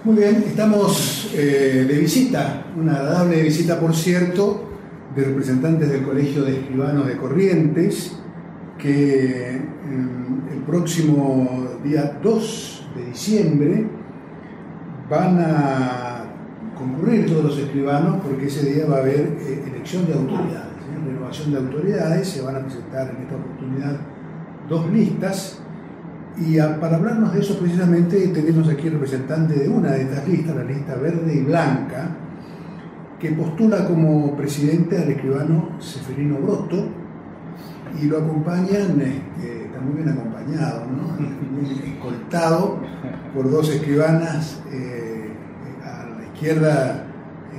Muy bien, estamos de visita, una agradable visita, por cierto, de representantes del Colegio de Escribanos de Corrientes, que el próximo día 2 de diciembre van a concurrir todos los escribanos, porque ese día va a haber elección de autoridades, renovación de autoridades. Se van a presentar en esta oportunidad 2 listas. Y para hablarnos de eso precisamente tenemos aquí el representante de una de estas listas, la lista verde y blanca, que postula como presidente al escribano Seferino Broto, y lo acompañan, está muy bien acompañado, ¿no? Bien escoltado por 2 escribanas, a la izquierda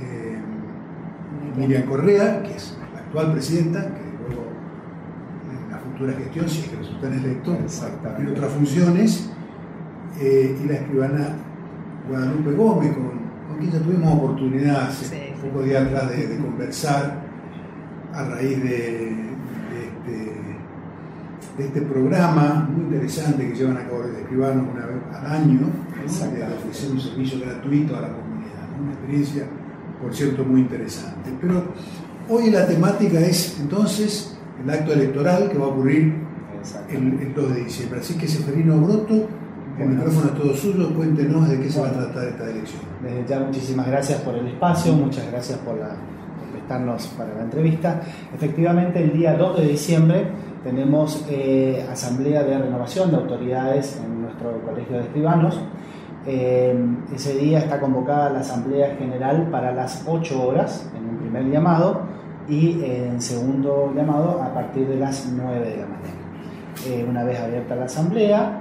Miriam Correa, que es la actual presidenta, que luego en la futura gestión, si es que resultan electos, va a cumplir otras funciones, y la escribana Guadalupe Gómez, con quien ya tuvimos oportunidad hace pocos días atrás de conversar a raíz de este programa muy interesante que llevan a cabo los escribanos una vez al año, ¿no? De ofrecer un servicio gratuito a la comunidad, ¿no? Una experiencia, por cierto, muy interesante. Pero hoy la temática es entonces el acto electoral que va a ocurrir el 2 de diciembre. Así que Seferino Broto, el micrófono es todo suyo, cuéntenos de qué se va a tratar esta elección. Desde ya muchísimas gracias por el espacio, muchas gracias por prestarnos para la entrevista. Efectivamente, el día 2 de diciembre tenemos asamblea de renovación de autoridades en nuestro colegio de escribanos. Ese día está convocada la asamblea general para las 8 horas en un primer llamado, y en segundo llamado a partir de las 9 de la mañana. Una vez abierta la asamblea,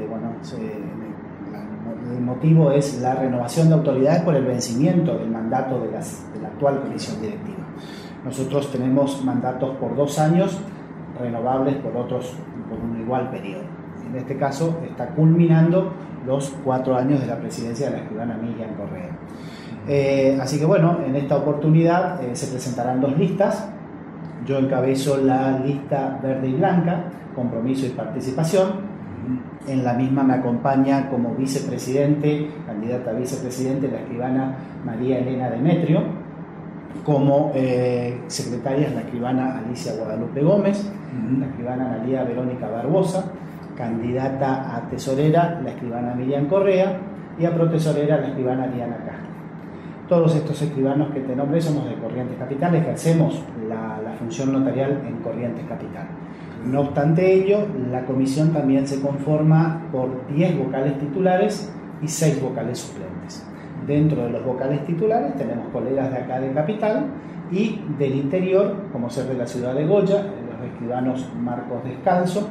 el motivo es la renovación de autoridades por el vencimiento del mandato de la actual comisión directiva. Nosotros tenemos mandatos por 2 años, renovables por un igual periodo. En este caso está culminando los 4 años de la presidencia de la escribana Miriam Correa. Así que bueno, en esta oportunidad se presentarán 2 listas. Yo encabezo la lista verde y blanca, compromiso y participación. En la misma me acompaña como vicepresidente, candidata a vicepresidente, la escribana María Elena Demetrio. Como secretarias, la escribana Alicia Guadalupe Gómez, la escribana Analía Verónica Barbosa, candidata a tesorera, la escribana Miriam Correa, y a protesorera, la escribana Diana Castro. Todos estos escribanos que te nombré somos de Corrientes Capital, ejercemos la función notarial en Corrientes Capital. No obstante ello, la comisión también se conforma por 10 vocales titulares y 6 vocales suplentes. Dentro de los vocales titulares tenemos colegas de acá de Capital y del interior, como ser de la ciudad de Goya, los escribanos Marcos Descalzo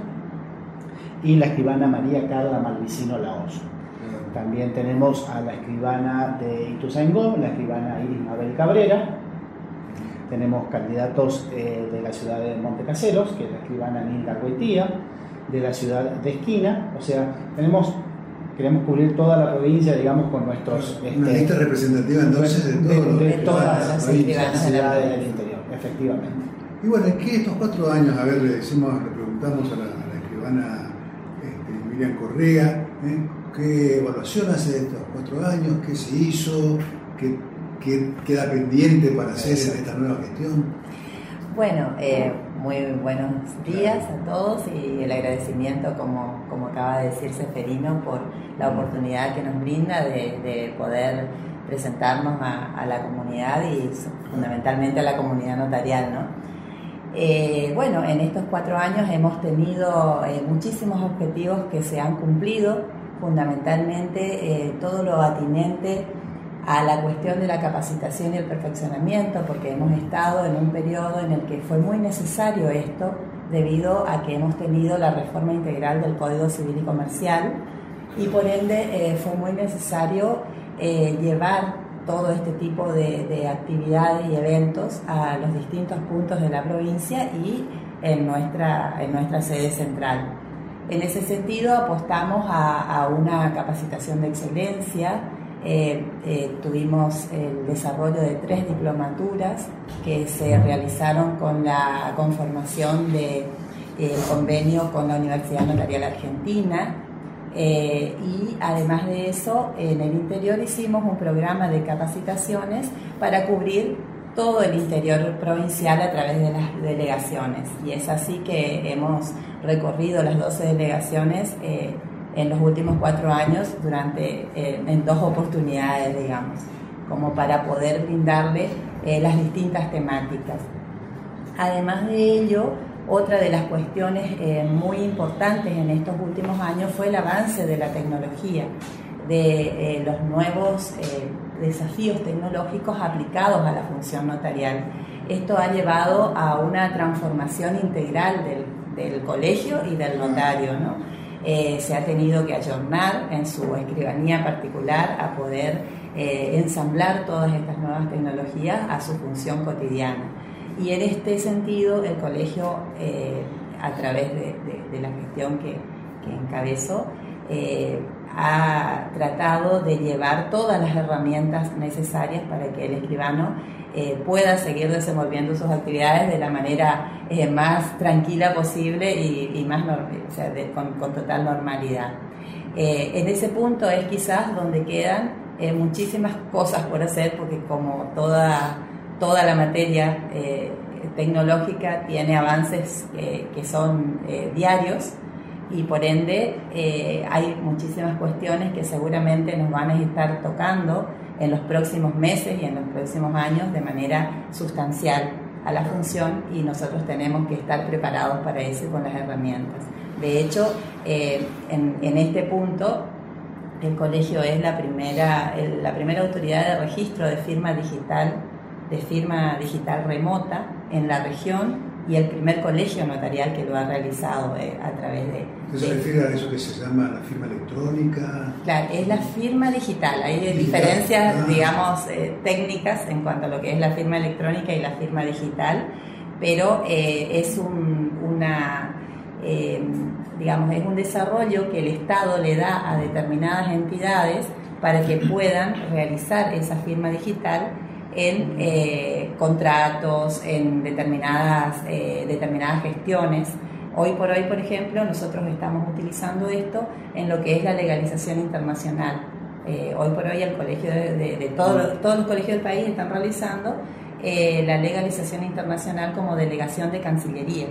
y la escribana María Carla Malvicino Laoso. También tenemos a la escribana de Ituzaingó, la escribana Iris Mabel Cabrera. Tenemos candidatos de la ciudad de Montecaseros, que es la escribana Nilda Cuetía, de la ciudad de Esquina. O sea, queremos cubrir toda la provincia, digamos, con nuestros... Una lista representativa entonces de todas las ciudades del interior, efectivamente. Y bueno, es que estos 4 años, a ver, le preguntamos a la escribana Miriam Correa, ¿qué evaluación hace de estos 4 años? ¿Qué se hizo? ¿Qué queda pendiente para hacer en esta nueva gestión? Bueno, muy buenos días a todos, y el agradecimiento, como acaba de decir Seferino, por la oportunidad que nos brinda de poder presentarnos a la comunidad y fundamentalmente a la comunidad notarial, ¿no? Bueno, en estos 4 años hemos tenido muchísimos objetivos que se han cumplido, fundamentalmente todo lo atinente a la cuestión de la capacitación y el perfeccionamiento, porque hemos estado en un periodo en el que fue muy necesario esto, debido a que hemos tenido la reforma integral del Código Civil y Comercial, y por ende fue muy necesario llevar todo este tipo de actividades y eventos a los distintos puntos de la provincia y en nuestra sede central. En ese sentido apostamos a una capacitación de excelencia. Tuvimos el desarrollo de 3 diplomaturas que se realizaron con la conformación del convenio con la Universidad Notarial Argentina. Y además de eso, en el interior hicimos un programa de capacitaciones para cubrir todo el interior provincial a través de las delegaciones. Y es así que hemos recorrido las 12 delegaciones en los últimos 4 años en 2 oportunidades, digamos, como para poder brindarle las distintas temáticas. Además de ello, otra de las cuestiones muy importantes en estos últimos años fue el avance de la tecnología, de los nuevos desafíos tecnológicos aplicados a la función notarial. Esto ha llevado a una transformación integral del colegio y del notario, ¿no? Se ha tenido que ayornar en su escribanía particular a poder ensamblar todas estas nuevas tecnologías a su función cotidiana. Y en este sentido, el colegio, a través de la gestión que encabezo, ha tratado de llevar todas las herramientas necesarias para que el escribano pueda seguir desenvolviendo sus actividades de la manera más tranquila posible y más con total normalidad. En ese punto es quizás donde quedan muchísimas cosas por hacer, porque como toda la materia tecnológica tiene avances que son diarios, y por ende hay muchísimas cuestiones que seguramente nos van a estar tocando en los próximos meses y en los próximos años de manera sustancial a la función, y nosotros tenemos que estar preparados para eso con las herramientas. De hecho, en este punto, el colegio es la primera autoridad de registro de firma digital remota en la región, y el primer colegio notarial que lo ha realizado a través de... ¿Se refiere a eso que se llama la firma electrónica? Claro, es la firma digital. Hay diferencias, digamos, técnicas en cuanto a lo que es la firma electrónica y la firma digital, pero es digamos, es un desarrollo que el Estado le da a determinadas entidades para que puedan realizar esa firma digital en contratos, en determinadas gestiones. Hoy por hoy, por ejemplo, nosotros estamos utilizando esto en lo que es la legalización internacional. Hoy por hoy el colegio todos los colegios del país están realizando la legalización internacional como delegación de Cancillería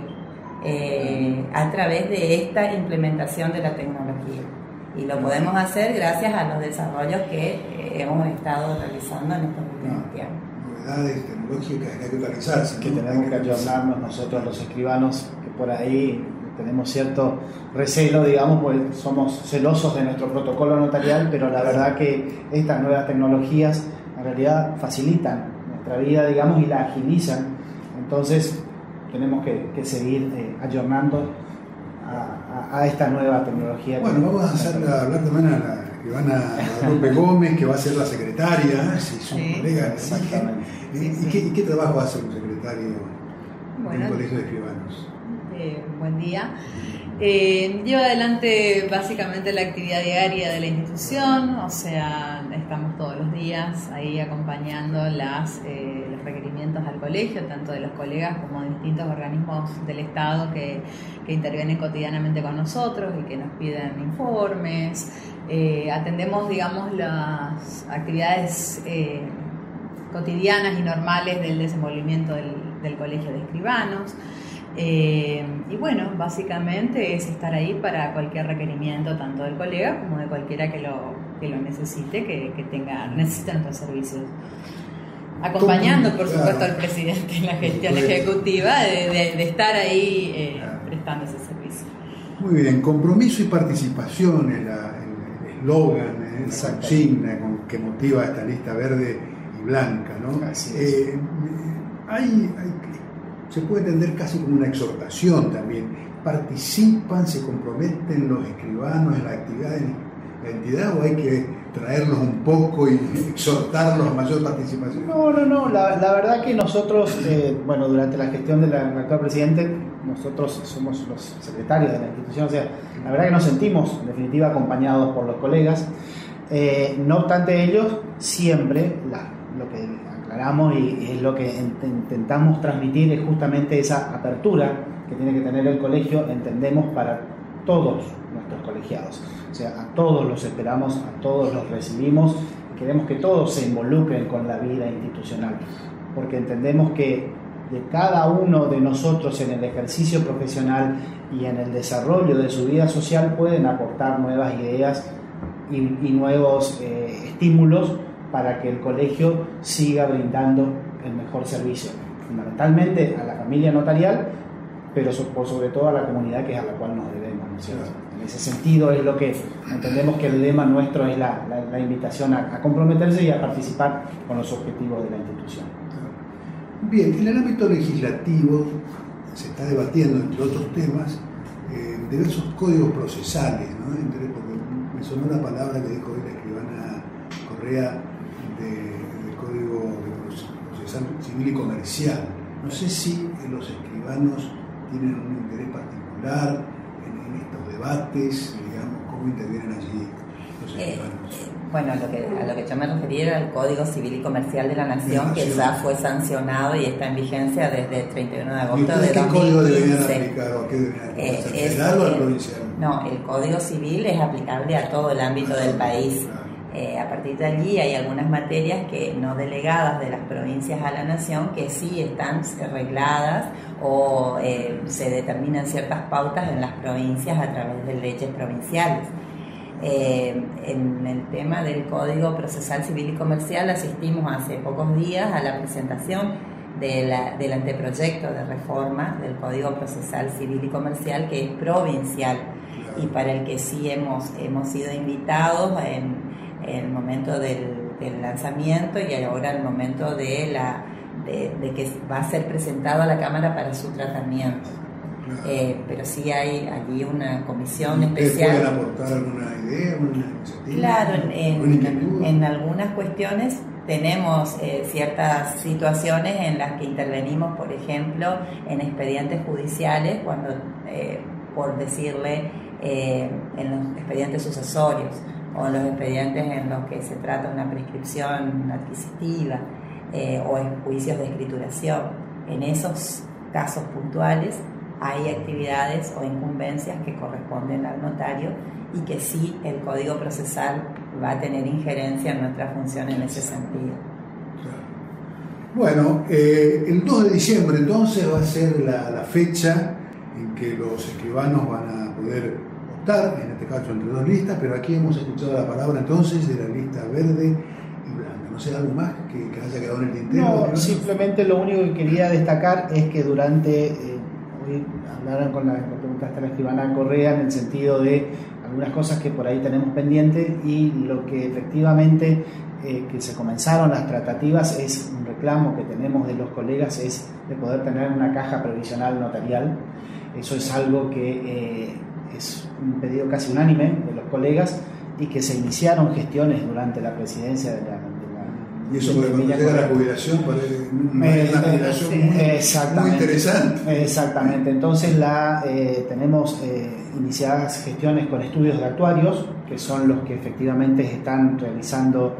a través de esta implementación de la tecnología. Y lo podemos hacer gracias a los desarrollos que hemos estado realizando en estos últimos tiempos. Novedades tecnológicas que hay que utilizarse, que tenemos que ayornarnos nosotros los escribanos, que por ahí tenemos cierto recelo, digamos, porque somos celosos de nuestro protocolo notarial, pero la verdad que estas nuevas tecnologías en realidad facilitan nuestra vida, digamos, y la agilizan. Entonces tenemos que seguir ayornando a esta nueva tecnología. Bueno, vamos a hablar también a la escribana Guadalupe Gómez, que va a ser la secretaria, si su colega. Exactamente. ¿Y qué trabajo va a hacer un secretario en un colegio de escribanos? Buen día. Lleva adelante básicamente la actividad diaria de la institución, o sea, estamos todos los días ahí acompañando los requerimientos al colegio, tanto de los colegas como de distintos organismos del Estado que intervienen cotidianamente con nosotros y que nos piden informes. Atendemos, digamos, las actividades cotidianas y normales del desenvolvimiento del colegio de escribanos. Y bueno, básicamente es estar ahí para cualquier requerimiento, tanto del colega como de cualquiera que lo necesite, que necesite nuestros servicios. Acompañando, por supuesto, al presidente en la gestión ejecutiva de estar ahí prestando ese servicio. Muy bien, compromiso y participación es el eslogan, la consigna que motiva esta lista verde y blanca, ¿no? Así es. Se puede entender casi como una exhortación también. Participan, se comprometen los escribanos en la actividad de la entidad, o hay que traerlos un poco y exhortarlos a mayor participación. No, la verdad que nosotros, durante la gestión del actual presidente, nosotros somos los secretarios de la institución, o sea, la verdad que nos sentimos en definitiva acompañados por los colegas. No obstante ellos, siempre lo que aclaramos y es lo que intentamos transmitir es justamente esa apertura que tiene que tener el colegio, entendemos, para todos nuestros colegiados. O sea, a todos los esperamos, a todos los recibimos, y queremos que todos se involucren con la vida institucional, porque entendemos que de cada uno de nosotros en el ejercicio profesional y en el desarrollo de su vida social pueden aportar nuevas ideas y nuevos estímulos para que el colegio siga brindando el mejor servicio, fundamentalmente a la familia notarial, pero por sobre todo a la comunidad, que es a la cual nos debemos, ¿no es cierto? En ese sentido es lo que entendemos que el lema nuestro es la invitación a comprometerse y a participar con los objetivos de la institución. Bien, en el ámbito legislativo se está debatiendo, entre otros temas, diversos códigos procesales, ¿no? Porque me sonó la palabra que dijo hoy la escribana Correa del Código Procesal Civil y Comercial. No sé si los escribanos tienen un interés particular en estos debates, digamos, cómo intervienen allí los escribanos. Bueno, a lo que yo me refería era el Código Civil y Comercial de la Nación, que ya fue sancionado y está en vigencia desde el 31 de agosto de 2015. ¿Qué código deberían aplicar o qué deberían aplicar? ¿Federal o al provincial? No, el Código Civil es aplicable a todo el ámbito del país. A partir de allí hay algunas materias que no delegadas de las provincias a la nación que sí están regladas o se determinan ciertas pautas en las provincias a través de leyes provinciales. En el tema del Código Procesal Civil y Comercial asistimos hace pocos días a la presentación del anteproyecto de reforma del Código Procesal Civil y Comercial, que es provincial y para el que sí hemos sido invitados en el momento del lanzamiento y ahora el momento de que va a ser presentado a la Cámara para su tratamiento. Pero sí hay allí una comisión especial. ¿Pueden aportar alguna idea, una iniciativa? Claro, en algunas cuestiones tenemos ciertas situaciones en las que intervenimos, por ejemplo, en expedientes judiciales, cuando, por decirle, en los expedientes sucesorios o en los expedientes en los que se trata una prescripción adquisitiva o en juicios de escrituración. En esos casos puntuales hay actividades o incumbencias que corresponden al notario y que sí el Código Procesal va a tener injerencia en nuestra función en ese sentido. Bueno, el 2 de diciembre entonces va a ser la fecha en que los escribanos van a poder optar, en este caso entre dos listas, pero aquí hemos escuchado la palabra entonces de la lista verde y blanca. No sé, algo más que haya quedado en el tintero. No, simplemente lo único que quería destacar es que durante... hoy hablaron con la preguntaste a la escribana Correa en el sentido de algunas cosas que por ahí tenemos pendientes y lo que efectivamente que se comenzaron las tratativas es un reclamo que tenemos de los colegas es de poder tener una caja previsional notarial. Eso es algo que es un pedido casi unánime de los colegas y que se iniciaron gestiones durante la presidencia de la y eso puede conducir a la jubilación, una jubilación muy interesante. Exactamente, entonces tenemos iniciadas gestiones con estudios de actuarios, que son los que efectivamente están realizando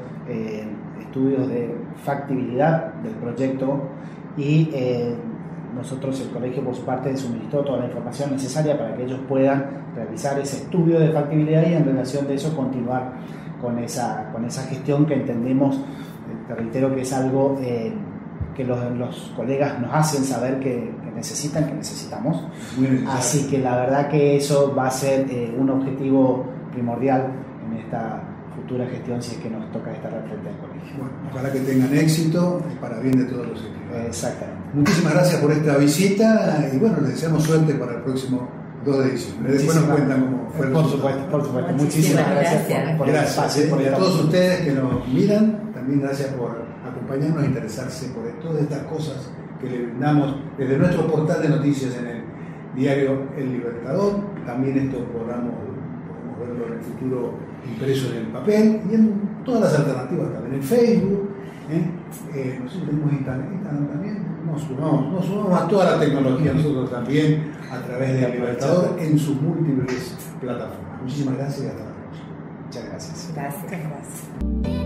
estudios de factibilidad del proyecto y nosotros, el colegio por su parte, suministró toda la información necesaria para que ellos puedan realizar ese estudio de factibilidad y en relación de eso continuar con esa gestión que entendemos. Te reitero que es algo que los colegas nos hacen saber que necesitan, que necesitamos. Así que la verdad que eso va a ser un objetivo primordial en esta futura gestión si es que nos toca estar al frente del colegio. Bueno, ojalá que tengan éxito para bien de todos los equipos. Exactamente. Muchísimas gracias por esta visita y bueno, les deseamos suerte para el próximo 2 de diciembre. Después nos cuentan cómo fue el resultado. Por supuesto. Muchísimas gracias por el espacio. Y a todos ustedes que nos miran, también gracias por acompañarnos e interesarse por todas estas cosas que le brindamos desde nuestro portal de noticias en el diario El Libertador. También esto podemos verlo en el futuro impreso en el papel y en todas las alternativas, también en Facebook. Nosotros tenemos Instagram también. Nos sumamos a toda la tecnología, nosotros también, a través de El Libertador en sus múltiples plataformas. Muchísimas gracias y hasta la próxima. Muchas gracias. Gracias.